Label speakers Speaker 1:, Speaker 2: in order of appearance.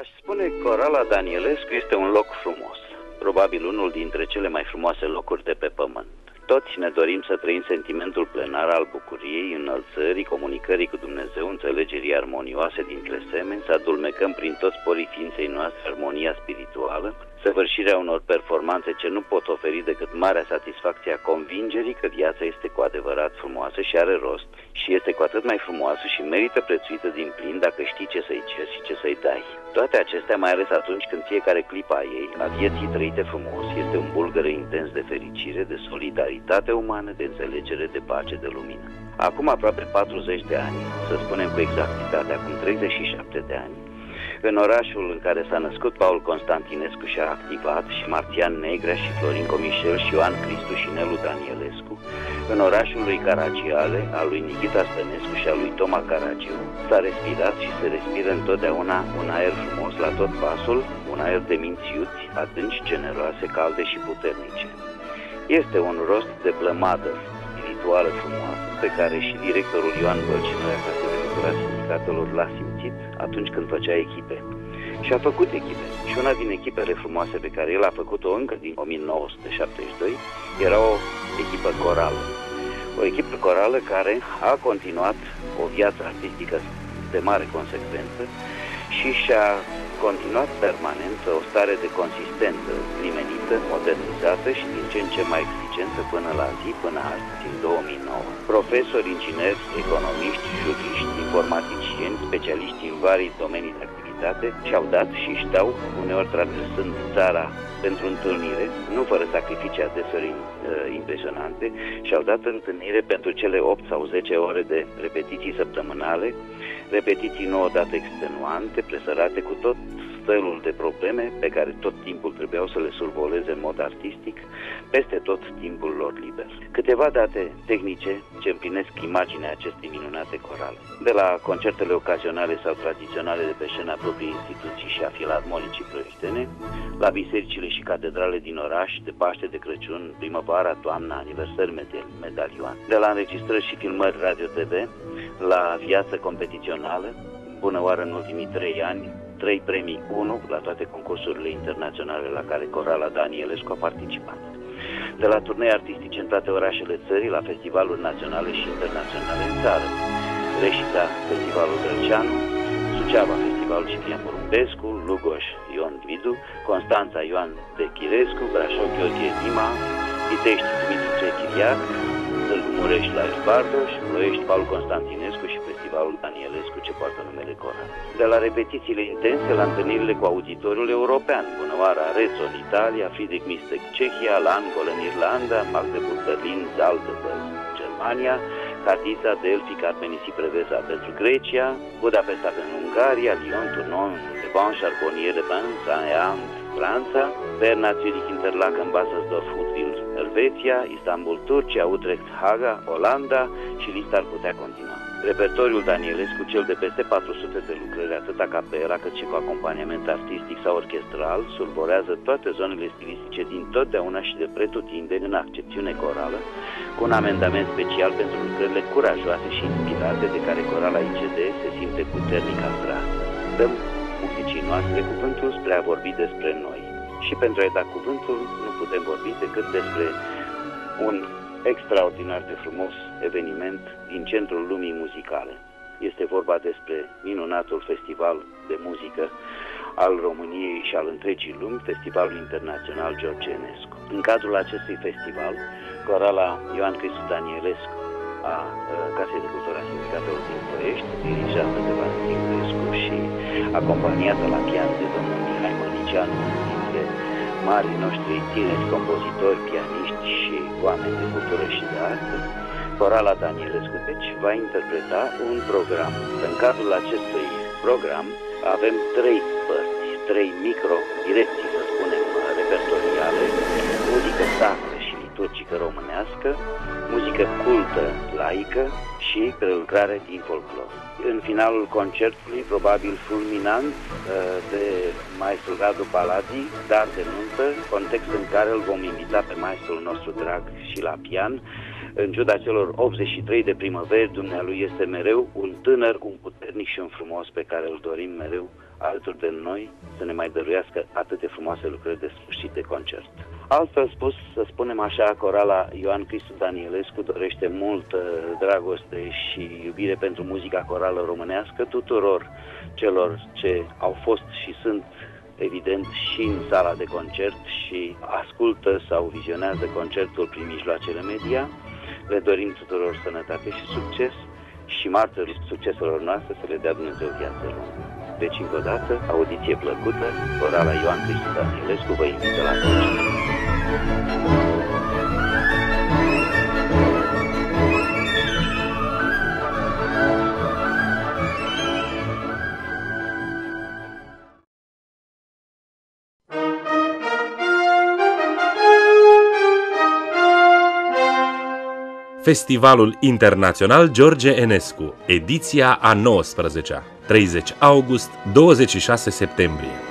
Speaker 1: Aș spune că Corala Danielescu este un loc frumos, probabil unul dintre cele mai frumoase locuri de pe pământ. Toți ne dorim să trăim sentimentul plenar al bucuriei, înălțării, comunicării cu Dumnezeu, înțelegerii armonioase dintre semeni, să adulmecăm prin toți porii ființei noastre armonia spirituală, săvârșirea unor performanțe ce nu pot oferi decât marea satisfacție a convingerii că viața este cu adevărat frumoasă și are rost și este cu atât mai frumoasă și merită prețuită din plin dacă știi ce să-i ceri și ce să-i dai. Toate acestea, mai ales atunci când fiecare clipă a ei, a vieții trăite frumos, este un bulgăre intens de fericire, de solidaritate umană, de înțelegere, de pace, de lumină. Acum aproape 40 de ani, să spunem cu exactitate, acum 37 de ani, în orașul în care s-a născut Paul Constantinescu și a activat, și Marțian Negrea și Florin Comișel și Ioan Cristu și Nelu Danielescu, în orașul lui Caragiale, al lui Nichita Stănescu și al lui Toma Caragiu, s-a respirat și se respiră întotdeauna un aer frumos la tot pasul, un aer de minți iuți, adânci, generoase, calde și puternice. Este un rost de plămadă spirituală frumoasă pe care și directorul Ioan Bălcinoi, Casa de Cultura Sindicatelor, l-a simțit atunci când făcea echipe. Și a făcut echipe. Și una din echipele frumoase pe care el a făcut-o încă din 1972 era o echipă corală. O echipă corală care a continuat o viață artistică de mare consecvență și și-a continuat permanent o stare de consistență, limenită, modernizată și din ce în ce mai exigentă până la zi, până astăzi, în 2009. Profesori, ingineri, economiști, juriști, informaticieni, specialiști în vari domenii de activitate și-au dat și își dau, uneori traversând țara pentru întâlnire, nu fără sacrificii adeseori impresionante, și-au dat întâlnire pentru cele 8 sau 10 ore de repetiții săptămânale, repetiții nu odată extenuante, presărate cu tot felul de probleme pe care tot timpul trebuiau să le survoleze în mod artistic, peste tot timpul lor liber. Câteva date tehnice ce împlinesc imaginea acestei minunate corale. De la concertele ocazionale sau tradiționale de pe scena propriei instituții și a filarmonicii proiectene, la bisericile și catedrale din oraș, de Paște, de Crăciun, primăvara, toamna, aniversări, medalioane. De la înregistrări și filmări radio-tv, la viață competițională, bună oară în ultimii 3 ani, 3 premii 1 la toate concursurile internaționale la care Corala Danielescu a participat. De la turnee artistice în toate orașele țării, la festivaluri naționale și internaționale în țară. Reșița, Festivalul Grăceanu, Suceava, Festivalul Ciprian Porumbescu, Lugoș, Ion Vidu, Constanța, Ioan Dechirescu, Brașov, Gheorghe Dima, Pitești, Dumitru Chiriac, Târgu Mureș, Laius Bardoș, Ploiești, Paul Constantinescu și Festivalul Danielescu, ce poartă numele Coral. De la repetițiile intense la întâlnirile cu auditoriul european, Bunăoara, Arezzo în Italia, Friedrich Mistec, Cehia, Langol în Irlanda, Magdeburg, Berlin, Salzburg, Germania, Cadiza, Delphi, Carmenisi, Preveza pentru Grecia, Budapesta în Ungaria, Lyon, Tournon, Leban, Charbonnier de Bain, Saint-Jean, Franța, Berna, Zürich, Interlaken, Baselsdorf, Hutville, Elveția, Istanbul, Turcia, Utrecht, Haga, Olanda și lista ar putea continua. Repertoriul Danielescu, cel de peste 400 de lucrări, atât a capela cât și cu acompaniament artistic sau orchestral, survolează toate zonele stilistice din totdeauna și de pretutindeni în accepțiune corală, cu un amendament special pentru lucrările curajoase și inspirate de care corala ICD se simte puternic atrasă. Dăm muzicii noastre cuvântul spre a vorbi despre noi. Și pentru a-i da cuvântul, nu putem vorbi decât despre un extraordinar de frumos eveniment din centrul lumii muzicale. Este vorba despre minunatul festival de muzică al României și al întregii lumi, Festivalul Internațional George Enescu. În cadrul acestui festival, Corala Ioan Cristu Danielescu a Casei de Cultură a Sindicatelor din Ploiești, dirijată de Valentin Crescu și acompaniată la pian de domnul Mihai Mănicianu, dintre marii noștri tineri compozitori, pianiști și oameni de cultură și de artă, Corala Danielescu deci va interpreta un program. În cadrul acestui program avem 3 părți, 3 micro-direcții, să spunem, repertoriale, muzică sacră și liturgică românească, muzică cultă, laică și prelucrare din folclor. În finalul concertului, probabil fulminant, de maestrul Radu Paladi, dar de nuntă, context în care îl vom invita pe maestrul nostru drag și la pian. În ciuda celor 83 de primăveri, dumnealui este mereu un tânăr, un puternic și un frumos pe care îl dorim mereu alături de noi să ne mai dăruiască atâtea frumoase lucrări de sfârșit de concert. Altfel spus, să spunem așa, corala Ioan Cristu Danielescu dorește multă dragoste și iubire pentru muzica corală românească tuturor celor ce au fost și sunt evident și în sala de concert și ascultă sau vizionează concertul prin mijloacele media. Le dorim tuturor sănătate și succes și martorii succeselor noastre să le dea Dumnezeu viață lungă. Deci, încă o dată, audiție plăcută, corala Ioan Cristu Danielescu vă invită la concert.
Speaker 2: Festivalul Internațional George Enescu, ediția a 19-a, 30 august-26 septembrie.